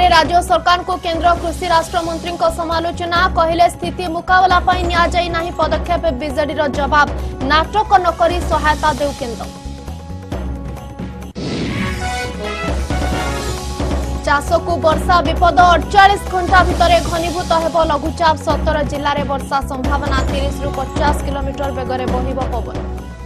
संकटे राज्य सरकार को केंद्र कृषि राष्ट्र मंत्री समालोचना कहले स्थिति मुकाबला पाई निया जाई नाही पदक्षेप बीजेडी रो जवाब नाटक नकरी सहायता देउ केंद्र चाष को वर्षा विपद 48 घंटा भितर घनीभूत हेब लघुचाप 17 जिले में वर्षा संभावना 30 रु 50 किलोमीटर बेगरे बहिब पवन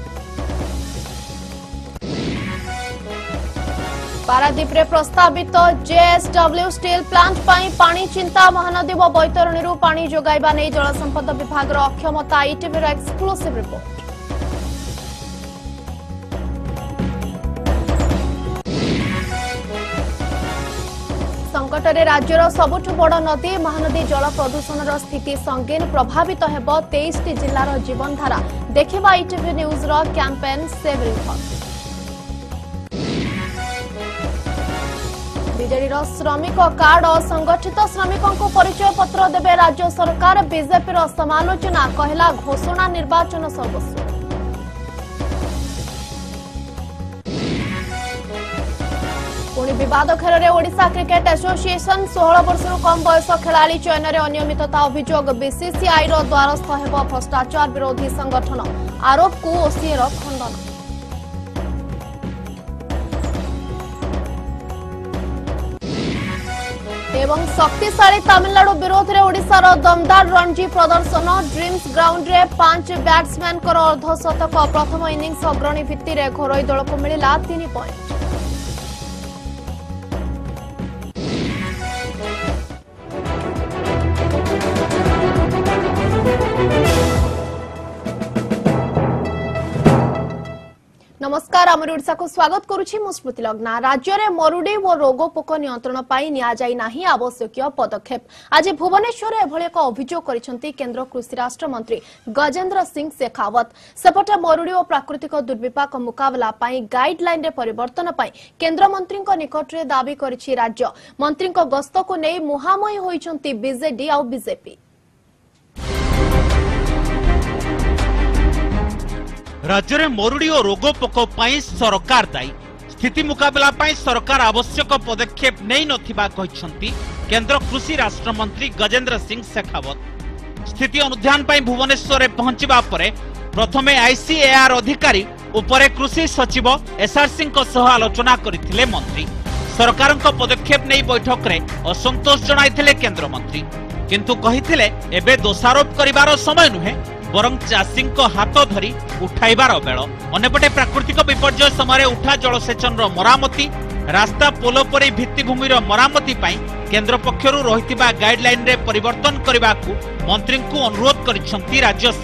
पारादीप रे प्रस्तावित जेएसडब्ल्यू स्टील प्लांट पाई पानी चिंता महानदी व बैतरणी पानी जोगाइबा नै जल संपद विभाग रो अक्षमता ईटीवी एक्सक्लूसिव रिपोर्ट संकट रे राज्यर सबुठ बड़ नदी महानदी जल प्रदूषण रो स्थिति संगीन प्रभावित हेब 23 जिल्लार जीवनधारा देखिबा ईटीवी न्यूज रो कैंपेन सेव रिपोर्ट बीजेडी श्रमिक कार्ड असंगठित श्रमिकों को परिचय पत्र देवे राज्य सरकार बीजेपी समालोचना कहला घोषणा निर्वाचन सर्वस्व पुणी विवाद खेल में ओडिशा क्रिकेट एसोसिएशन 16 वर्ष कम बयस खेलाड़ी चयन में अनियमितता अभियोग बीसीसीआई द्वारस्थ हेब भ्रष्टाचार विरोधी संगठन आरोप को ओसीए खंडन एवं शक्तिशाली तमिलनाडु विरोध में ओडिशार दमदार रणजी प्रदर्शन ड्रीम्स ग्राउंड रे 5 बैट्समैन अर्धशतक प्रथम इनिंग्स अग्रणी भित्ति में घरोई दल को मिला 3 पॉइंट नमस्कार आमरी ओडिशा को स्वागत करुछि मु स्मृति लग्ना राज्य में मरुडी और रोगपोक नियंत्रण पाई निया जाई नाही आवश्यक पदक्षेप आज भुवनेश्वर एभଳି एक अभियोग करिसेंती केंद्र कृषि राष्ट्र मंत्री गजेंद्र सिंह शेखावत सेपटे मरुडी और प्राकृतिक दुर्विपाक मुकाबला पाई गाइडलाइन रे परिवर्तन पाई केंद्र मंत्री निकट रे दाबी करिछि राज्य मंत्री गस्त को नै मुहामही होइछंती बीजेडी और बीजेपी राज्य में मरुड़ी और रोगपोक सरकार दायी स्थिति मुकाबला सरकार आवश्यक पदक्षेप नहीं नथिबा कहिसंती केंद्र कृषि राष्ट्र मंत्री गजेंद्र सिंह शेखावत स्थिति अनुध्यान भुवनेश्वर पहुंचवा परे प्रथमे आईसीएआर अधिकारी उपरे कृषि सचिव एसआरसी आलोचना करथिले मंत्री सरकार पदक्षेप नहीं बैठक रे असंतोष जणाइथिले केंद्र मंत्री किंतु कहिथिले एबे दोषारोप करिवार समय नुहे बरं चाषी हाथ धरी उठाइबार बेल अन्यपटे प्राकृतिक विपर्यय समय उठा जलसेचन मरामती रास्ता पोल परी भित्तिभूमि मरामती केंद्र पक्षर रही गाइडलाइन रे परिवर्तन करने को मंत्री को अनुरोध करिसेंती राज्य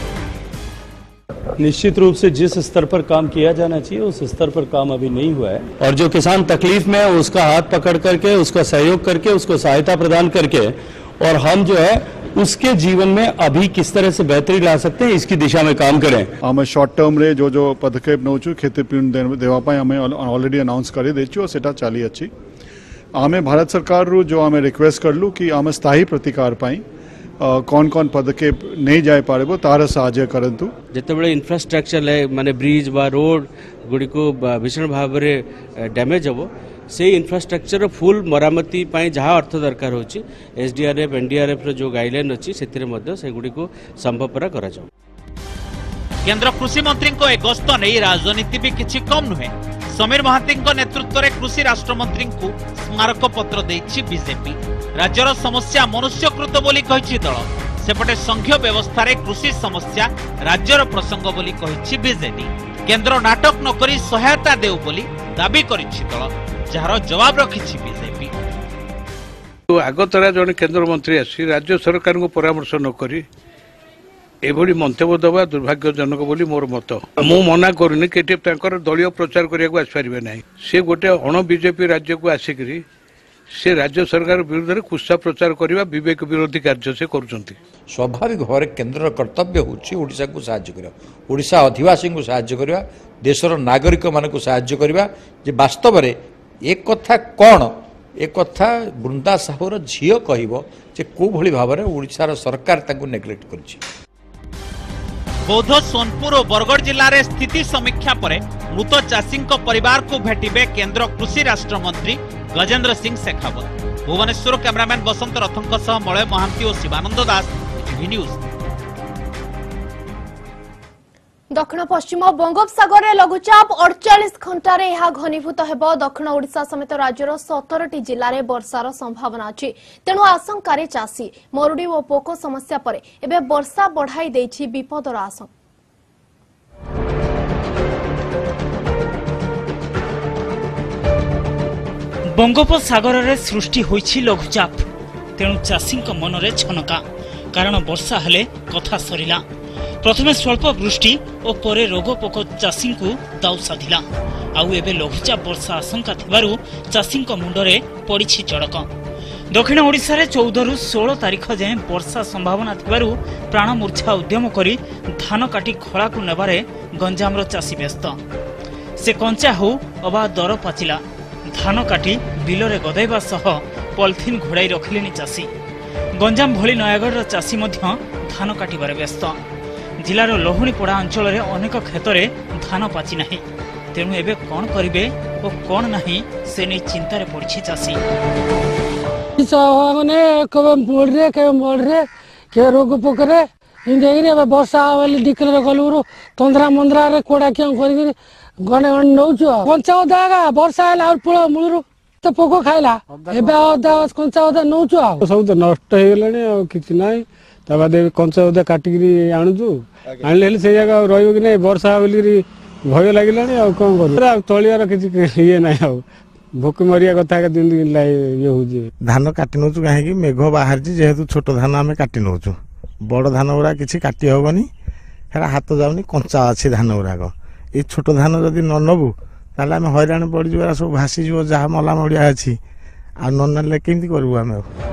सरकार। निश्चित रूप से जिस स्तर पर काम किया जाना चाहिए उस स्तर पर काम अभी नहीं हुआ है और जो किसान तकलीफ में है उसका हाथ पकड़ करके उसका सहयोग करके उसको सहायता प्रदान करके और हम जो है उसके जीवन में अभी किस तरह से बेहतरी ला सकते हैं इसकी दिशा में काम करें। आम शॉर्ट टर्म रे जो पदक्षेप नौचु खेती देवाई आम ऑलरेडी अनाउंस कर देचु और सेटा चली अच्छी आम भारत सरकार रू जो आम रिक्वेस्ट करलु कि आम स्थायी प्रतिकार पाई कौन कौन पदक्षेप नहीं जाए पारे तार साहाय्य करंतु जिते इंफ्रास्ट्रक्चर माने ब्रिज बा रोड गुड़ी को भीषण भाव में डैमेज हम से इंफ्रास्ट्रक्चर फुल मरामती जहाँ अर्थ दरकार होची एसडीआरएफ एनडीआरएफ रो जो गाइडलाइन अच्छी से गुड़ी को संभवपर करा जाओ। केंद्र कृषि मंत्री को गस्त नहीं राजनीति भी किछि कम नुहे समीर महांती नेतृत्व में कृषि राष्ट्र मंत्री को स्मारक पत्र देछि बीजेपी राज्यर समस्या मनुष्यकृत बोली कहिछि दल सेपटे संघीय व्यवस्था रे कृषि समस्या राज्यर प्रसंग बोली कहिछि बीजेडी केंद्र नाटक नकरी सहायता देउ बोली दाबी करिछि दल जार जवाब रखिछि बीजेपी। आगतरा जन केंद्र मंत्री आसी राज्य सरकार को परामर्श नकरी एभली मंतव्य दबा दुर्भाग्यजनक बोली मोर मत मु मना करूनी कि दलीय प्रचार करने आसपारे ना से गोटे अण बीजेपी राज्य को आसिक से राज्य सरकार विरुद्ध में कुत्सा प्रचार करने विवेक विरोधी कार्य से करुँच स्वाभाविक भाव में केंद्र कर्तव्य होशा को साहाय्य करवा ओडिशा आदिवासी को साहाय्य करवा देशर नागरिक मान साहाय्य करवा वास्तव में एक कथा कौन एक कथा बृंदा साहूर झील कह कौ भली भाव में ओडिशार सरकार नेग्लेक्ट कर बौद्ध सोनपुर और बरगढ़ जिले में स्थिति समीक्षा पर मृत चाषी परिवार को भेटिबे केंद्र कृषि राष्ट्र मंत्री गजेंद्र सिंह शेखावत भुवनेश्वर कैमरामैन बसंत रथंक सह मलय महांती और शिवानंद दास ETV न्यूज। दक्षिण पश्चिम बंगोपसागर में लघुचाप 48 घंटे यह घनीभूत होब। दक्षिण ओडिशा समेत राज्यर 17टी जिले में वर्षार संभावना अच्छी, तेणु आशंकार चाषी मरुड़ी और पोको समस्या पर एबे वर्षा बढ़ाई देछि विपदर आशंका। बंगोपसागर में सृष्टि होइछि लघुचाप, तेणु चाषी मनरे छनका, कारण वर्षा हेले कथा सरिला। प्रथमे स्वल्प वृष्टि और परे रोगपोक चाषी को दाउ साधिला। आउ एबे लघुचाप वर्षा आशंका थिबारु चाषी मुंडरे पड़िछि चड़क। दक्षिण ओडिशा रे 14 रु 16 तारिख जाए वर्षा संभावना थिबारु प्राणमूर्छा उद्यम करी धान काटी खळा को नेबारे गंजामर चाषी व्यस्त। से कंचा हो अबा दर पाचिला धान काटी बिलरे गदैबा सह पॉलिथिन घोड़ाई रखिलेनी चाषी। गंजाम भली नयागढ़ चाषी मध्य धान काटिबारे व्यस्त। जिलार लहुणीपड़ा अंचल रे अनेक क्षेत्र धान पाची नाही, तेणु एबे कौन करिवे और कौन नहीं से नहीं चिंतार पड़ी चाषी। मोड़े के रोग पोकरे वर्षा डिक्लेयर कलु तंद्रा मंद्रा कोड़ा क्या कर गणे गणे नौ कंचा अदा वर्षा है मूल तो पोक खाइला अदा कंचा अदा नौ सब तो नष्ट हो गला कि ना बाद कंचा अदा काटिक आणुचु आने से जगह रही कि नहीं वर्षा बोलिकी भय लगे कौन कर तलियार किसी ये ना भोक मरिया कथा ये हूँ धान काटि नौ कहीं मेघ बाहर जेहेतु छोट धान आम काटि नौ बड़ धान गुरा किसी काटि हेनी है हाथ जाऊनी कंचा अच्छी धान गुराक ये छोट धान जदि न नबू ताले आम हैरान पड़ सब भासीज जहाँ मला मड़िया अच्छी आ ना केमती करूँ आम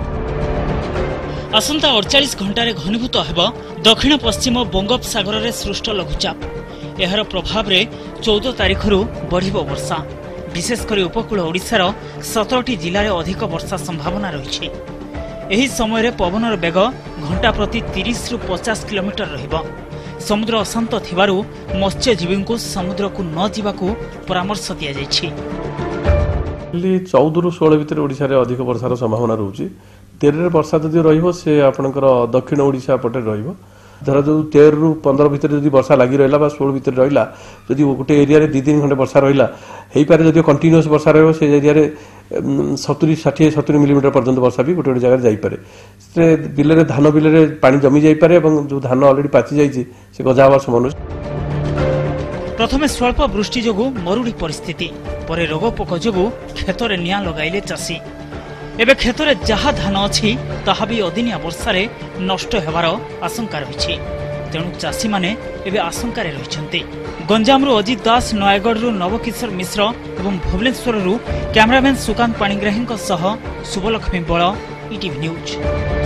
आसंता 48 घंटे घनीभूत होब दक्षिण पश्चिम बंगोपसागर में सृष्ट लघुचाप। यार प्रभाव रे 14 तारिख बढ़िबो वर्षा। विशेषकर उपकूल ओडिशार 17टी जिले में अधिक वर्षा संभावना रही। एही समय रे पवनर बेग घंटा प्रति 30 रु 50 किलोमीटर रहिबो। समुद्र अशांत थिबारु मत्स्यजीवी को समुद्र को न जीवाकू परामर्श दिया जायछि। 14 रु 16 भितर ओडिशा रे अधिक वर्षार संभावना रहउछि। 13 वर्षा जदि रहिबो से आपनकर दक्षिण ओडिशा पटे रहिबो। धर जो 13 रु 15 भितर जदि वर्षा लागि रहला बा 16 भितर रहिला जदि गोटे एरिया रे 2-3 घंटे वर्षा रहिला हेई पारे जदि कंटीन्यूअस वर्षा रहबो से एरिया रे 70 मिलीमीटर पर्यंत वर्षा भी गोटे जगह जाई पारे। से बिल रे धान बिल रे पानी जमी जाई पारे एवं जो धान ऑलरेडी पाची जाईछि से गजा हवा संभावना। प्रथमे स्वल्प वृष्टि जोगु मरुड़ी परिस्थिति परे रोगपोक जोगु खेतरे निया लगाइले चाषी। एबे खेतरे जहा धान अछि ताहा भी अदिनिया वर्षारे नष्ट हेबार आशंका रहिछि, तेणु चाषी माने एबे आशंकारे रहिछन्ति। गंजामरु अजित दास, नयागढ़ नवकिशोर मिश्र एवं भुवनेश्वर कैमरामैन सुकांत पाणिग्राहींक सह शुभलक्ष्मी बळ ETV न्यूज।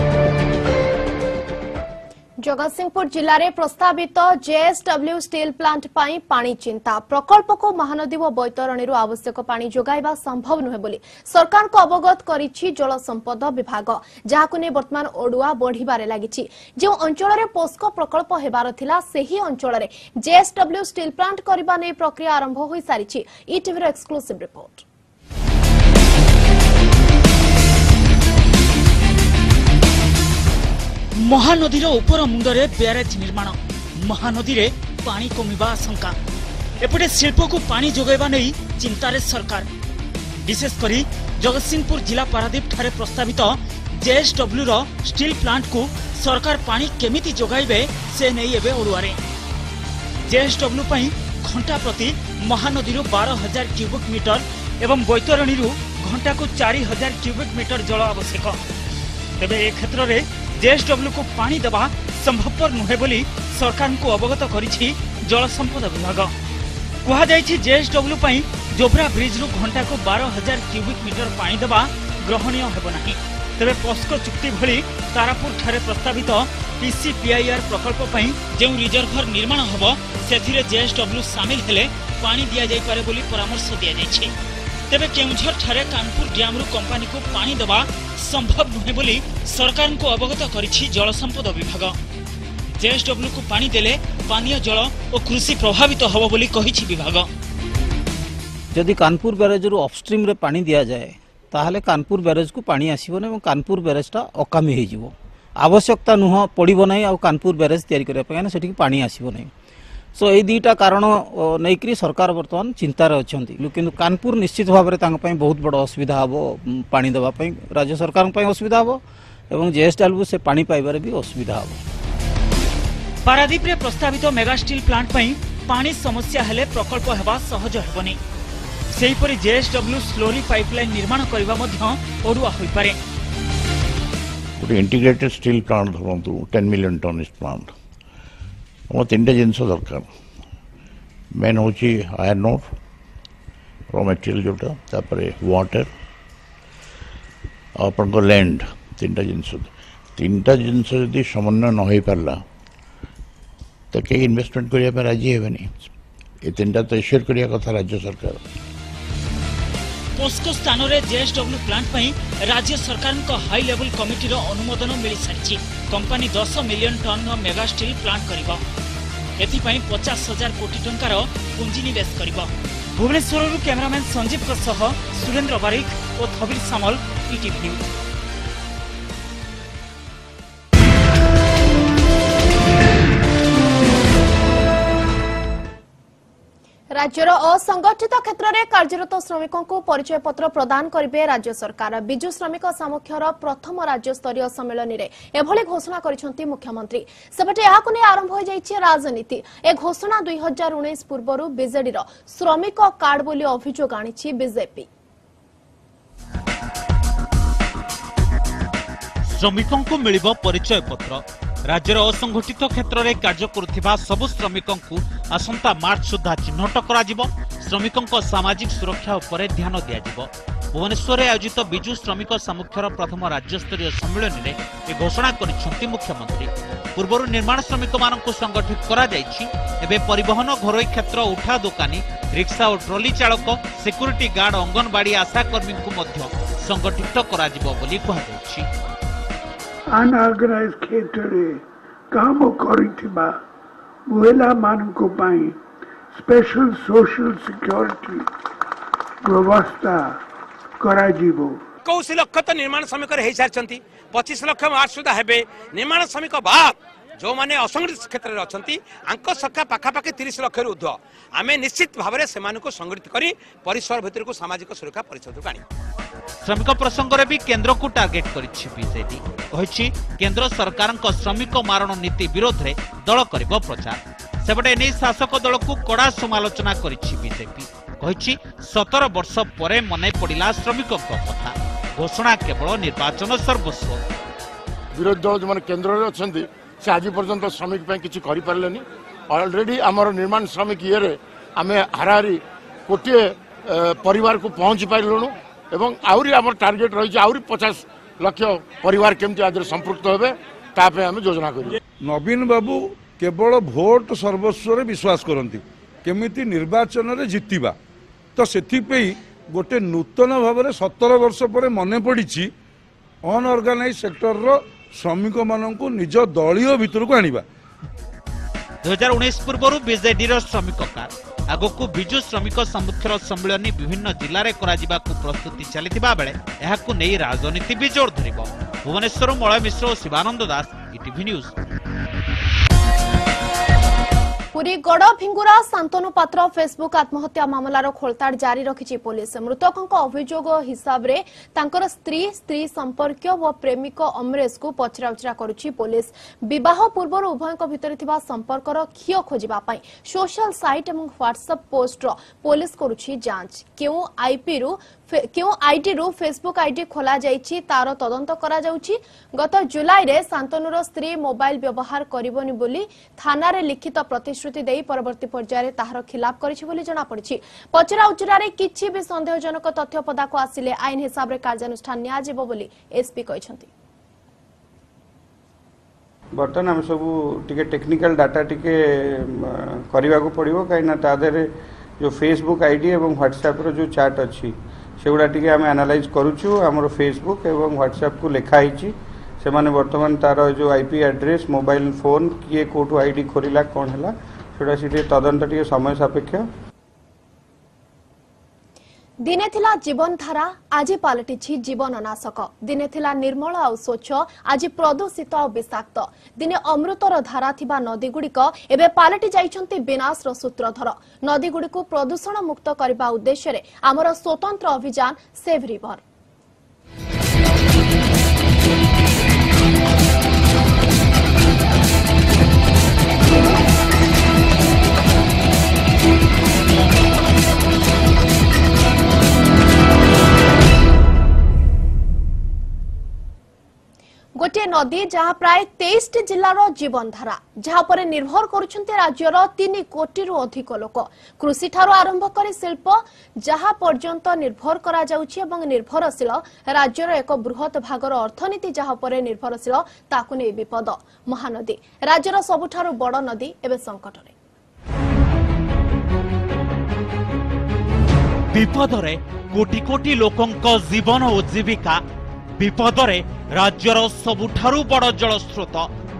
जगतसिंहपुर जिले में प्रस्तावित JSW स्टील प्लांट पाई पानी चिंता। प्रकल्प को महानदी और बैतरणी आवश्यक पानी जोगाइबा संभव नुहे बोली सरकार को अवगत करिछि जल संपद विभाग, जहाकु ने वर्तमान ओडुआ बढ़िबारे लागिछि। जो अंचल में पोस्को प्रकल्प हेबार थिला सेही अंचल में JSW स्टील प्लांट करबा नै प्रक्रिया आरंभ होई सारिछि। ETV exclusive report. महानदीर उपर मुंडरे ब्यारेज निर्माण, महानदी रे पानी कमिबा आशंका। एपटे शिल्प को पानी जोगाइबा नहीं चिंतारे सरकार। विशेषकर जगतसिंहपुर जिला पारादीप ठारे प्रस्तावित JSW रो स्टील प्लांट को सरकार पानी केमिति जोगाइबे से नहीं एबे ओडुआरे। JSW पई घंटा प्रति महानदी 12,000 क्यूबिक मीटर एवं बैतरणी घंटा को 4,000 क्यूबिक मीटर जल आवश्यक। तेबे ए क्षेत्र रे JSW को पानी देवा संभवपर नुहे बोली सरकार को अवगत करिछि जल संपद विभाग। कहा जायछि JSW पई जोब्रा ब्रिज रु घंटा को 12,000 क्यूबिक मीटर पानी देवा ग्रहणीय हेबो नाही। तेबे पोस्को चुक्ति भली तारापुर ठारे प्रस्तावित PCPIR प्रकल्प पई जेउ रिजर्भर निर्माण हबो सेथिरे JSW शामिल हेले पानी दिया जाय पारे बोली परामर्श दिया जायछि। तेबे केउझर ठारे कानपुर डैम रु कंपनी को पानी देवा संभव नुहे बोली सरकार को अवगत करिछि जल संपद विभाग। JSW को पानी देले पानीय जल और कृषि प्रभावित हबो बोली कहिछि विभाग। जदि कानपुर बैरेज रु अपस्ट्रीम रे पानी दिया जाए ताहले कानपुर बैरेज को पानी आसीबो नै कानपुर बैरेजटा अकामी हो जिवो आवश्यकता नुह पड़ो ना आ कानपुर बैरेज तैयारी करने से पानी आसो ना सो ये दुईटा कारण नहीं सरकार बर्तमान चिंतार अच्छा कि कानपुर निश्चित भाव में बहुत बड़ असुविधा हम पानी देवाई राज्य सरकार असुविधा हम और जेएसडब्ल्यू से पानी पाइबार भी असुविधा हम। पारादीप रे प्रस्तावित मेगा स्टील प्लांट पानी समस्या हेले प्रकल्प हेबा सहज हेबनी सेहीपरि जेएसडब्ल्यू स्लोरी पाइपलाइन निर्माण करबा मध्य ओडुआ होई पारे। गोटे इंटीग्रेटेड स्टील प्लांट धरतु 10 मिलियन टन प्लांट हम तीन जिन दरकार मेन हूँ आयरन ओर रॉ मटेरियल जोटा वाटर आपन लैंड तीन जिनस जदि समन्वय न हो पारा तो कई इन्वेस्टमेंट करने राजी हेनी ये तीन तो एश्योर करने कथा राज्य सरकार। पोस्को स्थान में जेएसडब्ल्यू प्लांट राज्य सरकार हाई लेवल कमिटीर अनुमोदन मिल सारी company 10 million ton mega steel plant करिबो एथिपाई 50,000 कोटी टंकार पुंजीनिवेश करिबो। भुवनेश्वर कैमरामैन संजीव सुरेंद्र बारिक और थबिर सामल ETV न्यूज। राज्यर असंगठित क्षेत्र में कार्यरत श्रमिकों को परिचय पत्र प्रदान करेंगे राज्य सरकार। बिजु श्रमिक सामख्यर प्रथम राज्य स्तरीय सम्मेलन में एभली घोषणा करिसेंती मुख्यमंत्री। सेपटे याकु नै आरंभ हो जाइछि राजनीति। ए घोषणा 2019 पूर्व बीजेडी श्रमिक कार्ड बोली अभियोग आनिछि बीजेपी। श्रमिकों को मिलिबो परिचय पत्र। राज्यर असंगठित क्षेत्र में कार्य करुथिबा सबु श्रमिकों को आसंता मार्च सुधा चिन्हट कराजिबो। श्रमिकों सामाजिक सुरक्षा उपरे ध्यान दियाजिबो। भुवनेश्वर आयोजित बिजु श्रमिक सामख्यर प्रथम राज्य स्तरीय सम्मेलन में ए घोषणा करिसेंती मुख्यमंत्री। पूर्व निर्माण श्रमिक मानकु संगठित करा जाइछि। एबे परिवहन घरोई क्षेत्र उठा दुकानी रिक्शा और ट्रॉली चालक सिक्यूरिटी गार्ड अंगनवाड़ी आशा कर्मी को मध्य संगठित कराजिबो बोली कहा जाइछि। अनऑर्गेनाइज क्षेत्र में काम करिथिबा महिला मानक पाई स्पेशल सोशल सिक्योरिटी व्यवस्था कराजिबो। 21 लाख तो निर्माण श्रमिक रही सारी 25 लाख मार्च सुधा हेबे निर्माण श्रमिक बाद जो माने असंगठित क्षेत्र में अच्छा संख्या पाखापाखि 30 लाख ऊर्ध आम निश्चित भाव में से संगठित करी परिसर भितर को सामाजिक सुरक्षा परिषद को आनी। श्रमिक प्रसंग में भी केंद्र को टार्गेट करिछि बीजेडी। कहिछि केंद्र सरकार श्रमिक मारण नीति विरोध में दल करिबो प्रचार। सेपटे एने शासक दल को कड़ा समालोचना करिछि बीजेपी। कहिछि 17 वर्ष परे मने पड़िला श्रमिकों कथा। घोषणा केवल निर्वाचन सर्वस्व। विरोधी दल जो केंद्र में अछंती से आज पर्यंत श्रमिक पे किसी करि पारलेनी। ऑलरेडी आमर निर्माण श्रमिक ये आम हाराहारी कोटे परिवार को पहुंची पाइलुणु एवं आउरी आमर टार्गेट रही आउरी 50 लाख परिवार केमती आज संपृक्त हेबे तापे आम योजना करियो। नवीन बाबू केवल भोट सर्वस्व रे विश्वास करती केमिति निर्वाचन रे जितिबा तो सेथिपई गोटे नूतन भाव में 17 वर्ष पर मन पड़ी अनऑर्गेनाइज सेक्टर रो श्रमिक मानक निज दलीय भितर को आनिबा। 2019 पूर्व बीजेडी श्रमिक कार्ड आगो को बिजु श्रमिक सामुख्यर सम्मेलन विभिन्न जिले में प्रस्तुति चलता बेले यहां नहीं राजनीति भी जोर धरिबो। भुवनेश्वर मलय मिश्र और शिवानंद दास ETV न्यूज। पुरी गड़ भिंगुरा शांतनु पात्र फेसबुक आत्महत्या मामलार खोलताड़ जारी रखिछि पुलिस। मृतकों अभियोग हिसाब रे तांकर स्त्री संपर्क व प्रेमिक अमरेश को पचराउचरा करुछि पुलिस। विवाह पूर्व उभयों भितर थिबा संपर्कर खियो खोजिबा पई सोशल साइट एवं व्हाट्सएप पोस्ट पुलिस करुछि जांच। क्यों आईटी रु फेसबुक आईडी खोला जाइछि तार तदंत करा जाउछि। गत जुलाई रे शांतनुर स्त्री मोबाइल व्यवहार करिबोनी बोली थाना रे लिखित प्रतिश्रुति देई परवर्ती पर्याय ताहार खिलाफ करिछि बोली जणा पड़िछि। पचरा उचरा रे किछि भी संदेहजनक तथ्य पदाको आसिले आईन हिसाब रे कार्यानुष्ठान निया जेबो बोली एसपी कहिसंती। बर्तन हम सब टिके टेक्निकल डाटा टिके करबा को पड़िबो काइना तादरे जो फेसबुक आईडी एवं व्हाट्सएप रो जो चैट अछि सेगुड़ा टी आम एनालाइज करुचु आमर फेसबुक एवं व्हाट्सएप को लिखाई से माने वर्तमान तार जो आईपी एड्रेस मोबाइल फोन किए कोटू आईडी खोलिला कौन है से तदंत टी समय सापेक्ष। दिने थिला जीवन धारा आज पलटि जीवन नाशक दिने थिला निर्मल आ स्वच्छ आज प्रदूषित आ विषाक्त दिने अमृतर धारा थिबा नदीगुड़िक एबे पलटि जाइछन्ति विनाशर सूत्रधर नदीगुड़िक प्रदूषण मुक्त करबा उद्देश्य आमर स्वतंत्र अभियान सेव रिवर गोटे नदी जहाँ प्राय 23 जिलार जीवन धारा जहाँ पर निर्भर करुछन्ते राज्यर 3 कोटी अधिक लोक कृषि ठारो आरंभ कर शिल्प जहाँ पर्यंत निर्भर करा जाउछि एवं निर्भरशील राज्यर एक बृहत भागर अर्थनीति जहाँ पर निर्भरशील ताकु नै विपद महानदी राज्यर सबुठारो बड़ नदी एबे संकटरे विपदरे कोटी कोटी लोकंक जीवन और जीविका विपदरे राज्यर सबुठारु बड़ जलस्रोत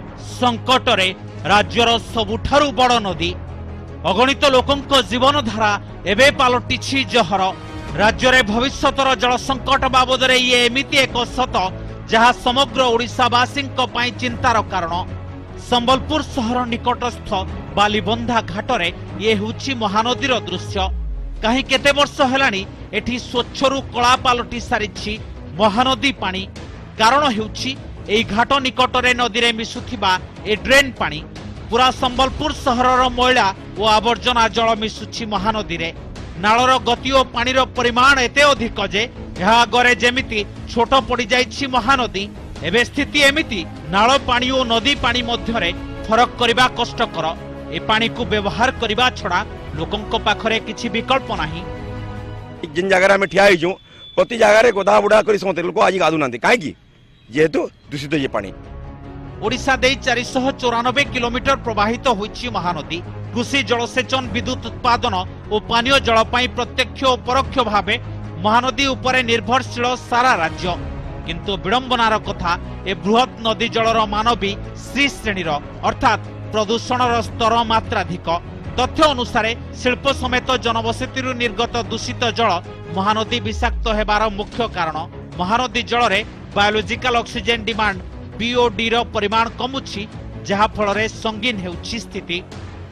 संकटरे राज्यर सबुठारु बड़ नदी अगणित लोकंक जीवन धारा एबे पालटिछि जहर राज्यर भविष्यतर जल संकट बाबदरे ये एमिति एक सत जहाँ समग्र ओडिशावासींक पई चिंतार कारण संबलपुर सहर निकटस्थ बालीबंधा घाटरे ये हुछि महानदीर दृश्य कहीं केते वर्ष हेलानी एठी स्वच्छरु कला पालटि सारिछि महानदी पानी कारण हेउछि एई घाट निकटरे नदी रे मिसुथिबा ए ड्रेन पानी पूरा संबलपुर सहरर मैला और आवर्जना जल मिसुछि महानदी रे नालर गति और पानीर परिमाण एते अधिक जे एहा आगरे जेमिति छोट पड़ी जाइछि महानदी एबे स्थिति एमिति नाल पानी और नदी पानी मध्यरे फरक करबा कष्टकर ए पानी को व्यवहार करबा छड़ा लोकंक पाखरे किछि विकल्प नाही जिन जगह में ठिया होइछु प्रति जगह गोधा बुढ़ा कर समस्त लोक आज गाधु ना कहीं जेहेतु दूषित ये पानी ओडिशा दे 494 किलोमीटर प्रवाहित होइछि महानदी कृषि जलसेचन विद्युत उत्पादन और पानीय जल पाई प्रत्यक्ष और परोक्ष भावे महानदी उपरे निर्भरशील सारा राज्य किंतु विडंबनार कथा ए बृहत नदी जलर मान भी श्री श्रेणीर अर्थात प्रदूषणर स्तर मात्राधिक तथ्य अनुसार शिल्प समेत जनबसती निर्गत दूषित जल महानदी विषाक्त हेबार मुख्य कारण महानदी जल रे बायोलॉजिकल ऑक्सीजन डिमांड बीओडी रो परिमाण कमुछि जहा फल रे संगीन हेउछि स्थिति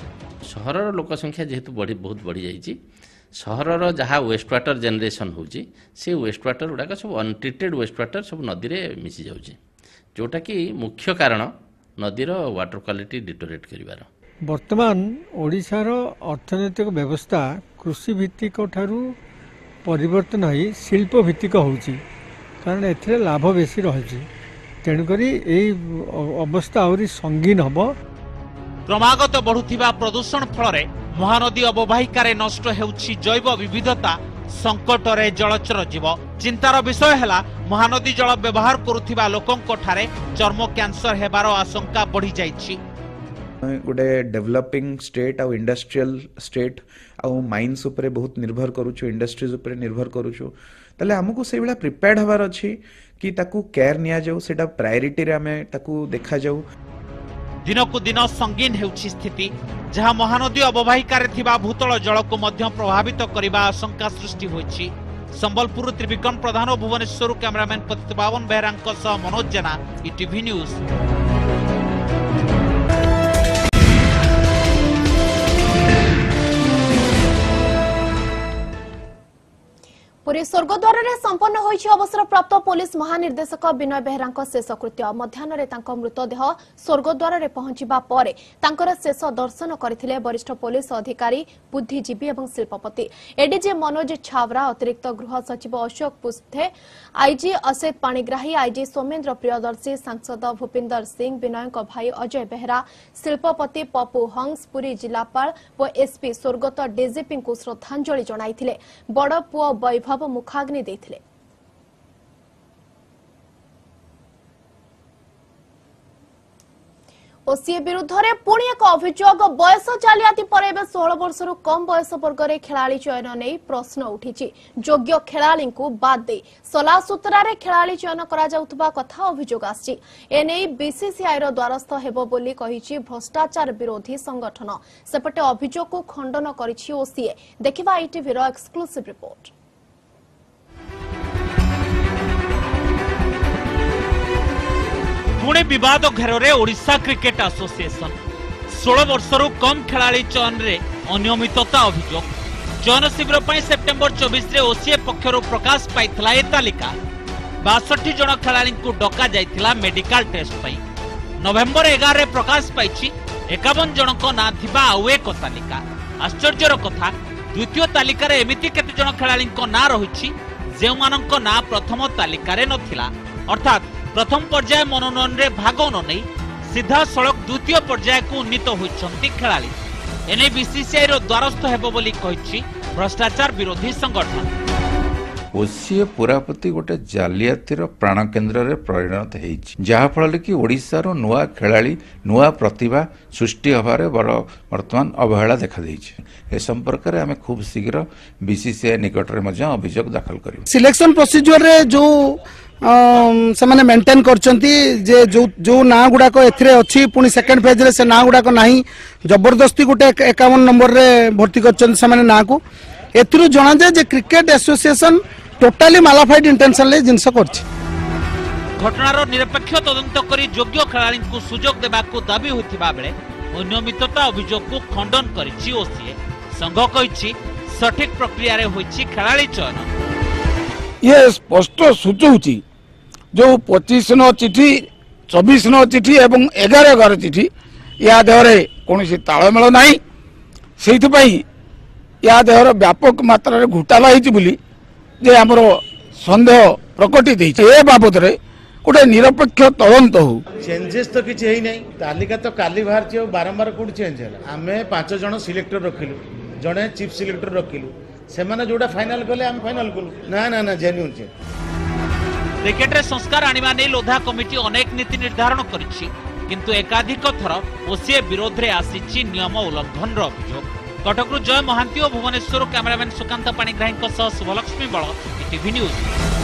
सहरर लोक संख्या जेहेतु बहुत बढ़ी जाइछि सहरर जहाँ वेस्ट वाटर जेनरेशन होउछि से वेस्ट वाटर गुड़ाक सब अनट्रिटेड वेस्ट वाटर सब नदी रे मिसी जाउछि जोटा कि मुख्य कारण नदीर वाटर क्वालिटी डिटोरेट करिवार वर्तमान ओडिशार अर्थनैतिक व्यवस्था कृषि भित्तिक ठारू परिवर्तन होई शिल्प भित्तिक होउछि कारण एथिरे लाभ बेसी रहिछि तेणुकरी एई अवस्था आउरी संगीन हबो क्रमागत बढ़ुथिबा प्रदूषण फल महानदी अववाहिकार नष्ट हेउछि जैव विविधता संकटरे जलचर जीव चिंतार विषय है महानदी जल व्यवहार करुथिबा लोकंक ठारे चर्म कैंसर हेबार आशंका बढ़ी जाइछि गोटे डेवलपिंग स्टेट आउ इंडस्ट्रियल स्टेट आउ माइन्स उपरे बहुत निर्भर करूछु इंडस्ट्रीज उपरे निर्भर करूछु तले हमकु से बेला प्रिपेयर्ड हबार अछि कि ताकू केयर निया जाऊ सेटा प्रायोरिटी रे हमें ताकू देखा जाऊ दिनकु दिन संगीन हेउछि स्थिति जहाँ महानदी अववाहिकार थिबा भूतल जल को मध्य प्रभावित करबा आशंका सृष्टि होइछि संबलपुर त्रिविक्रम प्रधान और भुवनेश्वर कैमरामैन पतित पावन बेहरांक सह मनोज जेना ईटीवी न्यूज पुरी स्वर्गद्वार रे संपन्न होइछि अवसर प्राप्त पुलिस महानिर्देशक विनय बेहरांक शेषकृत्य मध्याह्न तांको मृतदेह स्वर्गद्वार रे पहुंचिबा परे तांकर शेष दर्शन करथिले वरिष्ठ पुलिस अधिकारी बुद्धिजीवी एवं शिल्पपति एडीजी मनोज छावरा अतिरिक्त गृह सचिव अशोक पुस्थे आईजी असेत पाणिग्राही आईजी सोमेन्द्र प्रियदर्शी सांसद भूपिंदर सिंह विनयक भाई अजय बेहरा शिल्पपति पपु हंस पुरी जिलापाल और एसपी स्वर्गत डीजीपी को श्रद्धांजलि जणाइथिले बड़ पुओ वैभव मुखाग्नि देथिले ओसीए विरुद्ध में पुणी एक अभियोग बयस जालियाती पर 16 वर्ष कम बयस वर्ग में खेलाड़ी चयन नहीं प्रश्न उठी योग्य खेलाड़ी को बाद दे सला सूत्रारे खेलाड़ी चयन करा कथा अभियोग आने बीसीसीआई द्वारस्थ हेबो बोली कहिछि भ्रष्टाचार विरोधी संगठन सेपटे अभियोग को खंडन करिछि ओसीए देखिबा ईटीवी रो एक्सक्लूसिव रिपोर्ट। पुणे विवाद घेर ओडिशा क्रिकेट एसोसिएशन 16 वर्षर कम खेलाड़ी चयन रे अनियमितता अभियोग चयन शिविर पर सेप्टेम्बर 24 रे ओसीए पक्षर प्रकाश पाइथिला ए तालिका 62 जन खेलाड़ी को डका जाइथिला मेडिकल टेस्ट पई नवेम्बर 11 रे प्रकाश पाइछि 51 जन को ना थिबा आउ एक तालिका आश्चर्यर कथा द्वितीय तालिका रे एमिति केते जन खेलाड़ी को ना रहिछि जे मानक ना प्रथम तालिका रे नथिला अर्थात प्रथम पर्याय मनोनयन रे भाग न नै सीधा सड़क द्वितीय पर्याय को उन्नीत होइछंती खेलाड़ी एने बीसीसीआई रो द्वारस्थ हेबो बोली कहिछि भ्रष्टाचार विरोधी संगठन ओसीए पुरापति गोटे जालियातीर प्राण केन्द्र रे परिणत होइछि जहा फल कि ओडिसा रो नुआ खेलाड़ी नुआ प्रतिभा सृष्टि हबारे वर्तमान अवहेला देखा देइछि ए संपर्क रे हमें खूब शीघ्र बीसीसीआई निकट रे मजा अभियोग दाखल करियो सिलेक्शन प्रोसीजर रे जो से मेंटेन करचंती जे जो ना गुडा को एथरे अछि पुनी सेकंड फेज रे से ना गुडा को नाही जबरदस्ती गोटे 51 नंबर रे भर्ती करचंती से माने ना को एथरु जणा जे जे cricket association totally malafide intention ले जिंस करछि घटनार निरपेक्ष तदंत करी योग्य खेलाड़ी को सुजोग देबाकू दाबी होइथिबा बेले अनियमितता अभियोग को खंडन करिछि ओसीए संघ कहिछि सठिक प्रक्रिया रे होइछि खेलाड़ी चयन ये स्पष्ट सूचौछि जो 25 न चिठी 24 न चिठी एवं 11 चिठी या देहरे कोनोसी तालमेल नाही सेहित पई या देहर व्यापक मात्रा रे घोटाला होइछि बोली जे हमरो संदेह प्रकटी देइछि ए बाबद रे गोटे निरपेक्ष तदंत हो चेंजेस तो किछि हेइ नै तालिका तो काली बाहर छ बारंबार कोड चेंज होला हमें 5 जण सिलेक्टर रखिलु जणे चीफ सिलेक्टर रखिलु सेमाने जोडा फाइनल कले हम फाइनल कलु ना ना ना जेन्युइन छे क्रिकेट रे संस्कार आनिबा नै लोधा कमिटी अनेक नीति निर्धारण करिछि किंतु एकाधिक थर ओसीए विरोध रे आसीछि नियम उल्लंघन रो अभियोग कटकरू जय महांती और Bhubaneswar cameraman Sukant Panigrahi Subhalaxmi Bal ETV news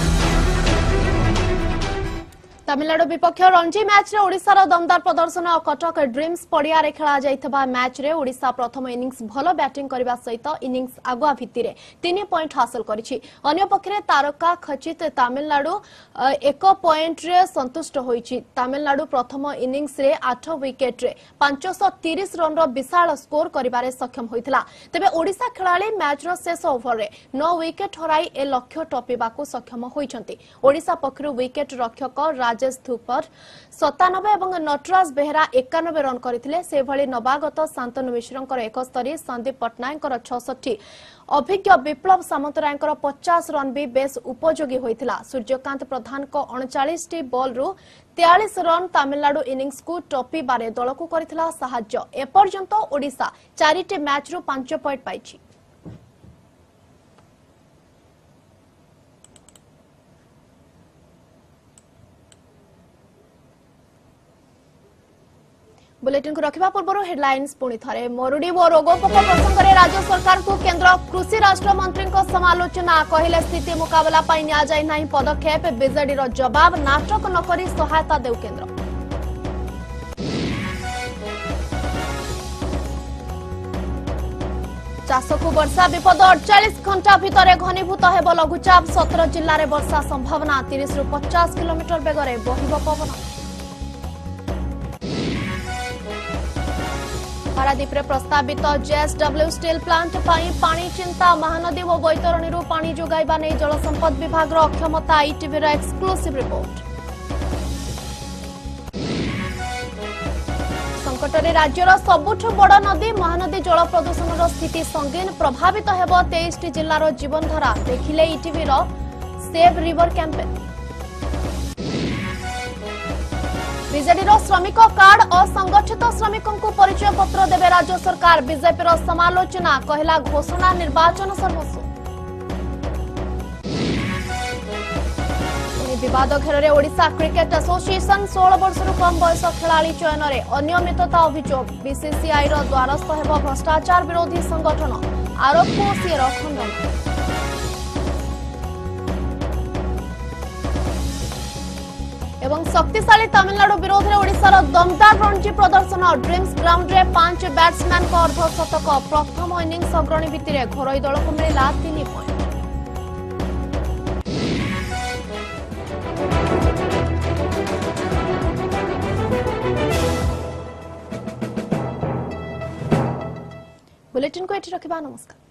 Tamil Nadu विपक्ष रणजी मैच रे ओडिशार दमदार प्रदर्शन और कटक ड्रीम्स पड़िया रे खेला जाइतबा मैच रे ओडिशा प्रथम इनिंग्स भलो बैटिंग करबा सहित इनिंग्स आगुआ भित्तिरे 3 पॉइंट हासिल करिछि अन्य पक्षरे तारका खचित तमिलनाडु 1 पॉइंट रे संतुष्ट होइछि तमिलनाडु प्रथम इनिंग्स रे 8 विकेट रे 530 रन रो विशाल स्कोर करिबारे सक्षम होइथिला तबे ओडिशा खेलाड़ी मैच रो शेष ओवर रे 9 विकेट हराई ए लक्ष्य टपिबाकू सक्षम होइछंती ओडिशा पक्षरु विकेट रक्षक राजेश थुपर 97 एवं नटराज बेहरा 91 रन करथिले से भली नवागत शांतनु मिश्रंकर 71 संदीप पटनायकर 66 अभिज्ञ विप्लव सामंतरायकर 50 रन भी बेस उपयोगी होइथिला सूर्यकांत प्रधान को 39 टी बॉल रु 43 रन तमिलनाडु इनिंग्स को टॉपी बारे दल को करथिला सहाय्य एपर्यंत ओडिशा 4 टी मैच रु 5 पॉइंट पाइछि बुलेटिन को रखिबा पूर्व हेडलाइंस पुणी थरे मरुड़ी और रोगपोक प्रसंग में राज्य सरकार को केंद्र कृषि राष्ट्र मंत्री समालोचना कहले स्थिति मुकाबला पाई निया जाय नाही पदक्षेप बीजेडी रो जवाब नाटक न करी सहायता देउ केंद्र चाष को वर्षा विपद 48 घंटा भितर घनीभूत हेब लघुचाप 17 जिल्ला रे वर्षा संभावना 30 रु 50 किलोमीटर बेगरे बहिब पवन पारादीप रे प्रस्तावित जेएसडब्ल्यू स्टील प्लांट पानी चिंता महानदी और बैतरणी पानी जोगाइबा नै जल संपद विभाग रो अक्षमता ईटीवी रो एक्सक्लूसिव रिपोर्ट संकट रे राज्यर सबुठ बड़ नदी महानदी जल प्रदूषण रो स्थिति संगीन प्रभावित हेबो 23 टी जिल्ला रो जीवनधारा देखिले ईटीवी रो सेव रिवर कैंपेन बीजेडी श्रमिक कार्ड असंगठित श्रमिकों को परिचय पत्र देवे राज्य सरकार बीजेपी समालोचना कहला घोषणा निर्वाचन सर्वस्व विवाद घेर ओडिशा क्रिकेट एसोसिएशन 16 वर्षर कम बयस खेलाड़ी चयन में अनियमितता अभियोग बीसीसीआई द्वारस्थ हेब भ्रष्टाचार विरोधी संगठन आरोप को ओसीए खंडन एवं शक्तिशाली तमिलनाडु विरोध में ओडिशार दमदार रणजी प्रदर्शन ड्रीम्स ग्राउंड रे 5 बैट्समैन को अर्धशतक प्रथम इनिंग्स अग्रणी भित्तिरे घरोई दल को मिला 3 पॉइंट बुलेटिन को एठी रखिबा नमस्कार।